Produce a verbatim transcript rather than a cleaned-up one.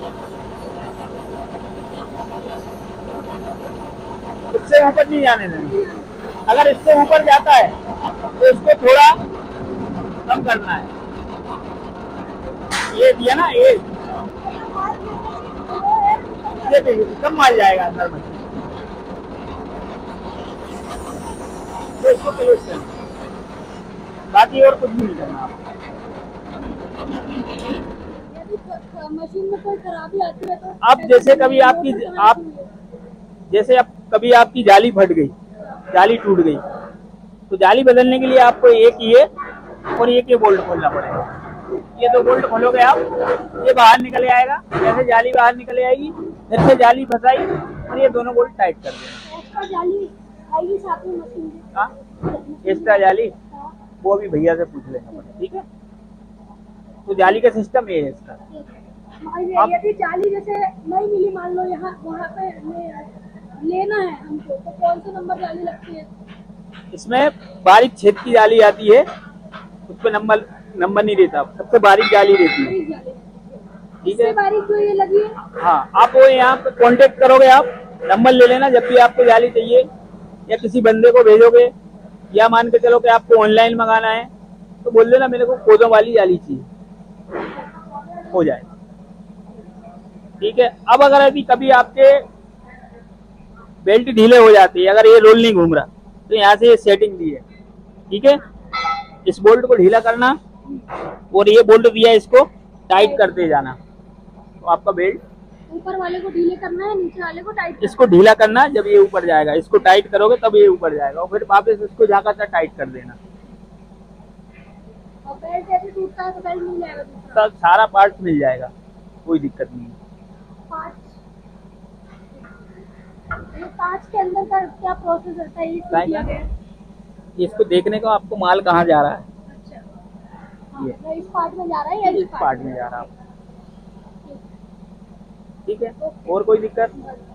इससे ऊपर नहीं जाने देना। अगर इससे ऊपर जाता है तो इसको थोड़ा कम करना है। ये दिया ना, ये ये कम माल जाएगा अंदर में, तो इसको क्लोज करना, बाकी और कुछ भी नहीं करना आपको। मशीन में कोई खराबी आती है तो अब जैसे कभी आपकी आप जैसे अब कभी आपकी जाली फट गई, जाली टूट गई, तो जाली बदलने के लिए आपको एक ये और एक ये बोल्ट खोलना पड़ेगा। ये दो बोल्ट खोलोगे आप, ये बाहर निकल आएगा, जैसे जाली बाहर निकल आएगी, फिर से जाली फंसाई और ये दोनों बोल्ट टाइट कर देना। एक्स्ट्रा जाली आएगी साथ में मशीन में। हाँ, एक्स्ट्रा जाली वो भी भैया से पूछ लेना पड़ेगा, ठीक है। तो जाली का सिस्टम ये है इसका। यदि जाली जैसे नहीं मिली, मान लो यहाँ वहाँ पे ले, लेना है हमको, तो कौन सा नंबर जाली लगती है? इसमें बारीक छेद की जाली आती है, उस पर नंबर नंबर नहीं रहता, सबसे बारीक जाली रहती है, ठीक है। बारीक जो ये लगी है, हाँ, आप वो यहाँ पे कांटेक्ट करोगे, आप नंबर ले लेना जब भी आपको जाली चाहिए, या किसी बंदे को भेजोगे, या मान के चलो कि आपको ऑनलाइन मंगाना है तो बोल देना मेरे को कोदों वाली जाली चाहिए, हो जाए, ठीक है। अब अगर अभी कभी आपके बेल्ट ढीले हो जाती है, अगर ये रोल नहीं घूम रहा, तो यहाँ से ये सेटिंग दी है, ठीक है। इस बोल्ट को ढीला करना और ये बोल्ट दिया, इसको टाइट करते जाना, तो आपका बेल्ट ऊपर वाले को ढीले करना है, नीचे वाले को टाइट। इसको ढीला करना, जब ये ऊपर जाएगा इसको टाइट करोगे तब ये ऊपर जाएगा, और फिर वापस इसको जाकर सा टाइट कर देना। और बेल्ट ऐसे टूटता है तो बेल्ट मिल जाएगा, सब सारा पार्ट मिल जाएगा, कोई दिक्कत नहीं है। पाँच ये पाँच के अंदर का क्या प्रोसेस रहता है? ये किया गया इसको देखने को आपको माल कहाँ जा रहा है। अच्छा, हाँ, इस पार्ट में जा रहा है या इस पार्ट में जा रहा है, ठीक है। और कोई दिक्कत?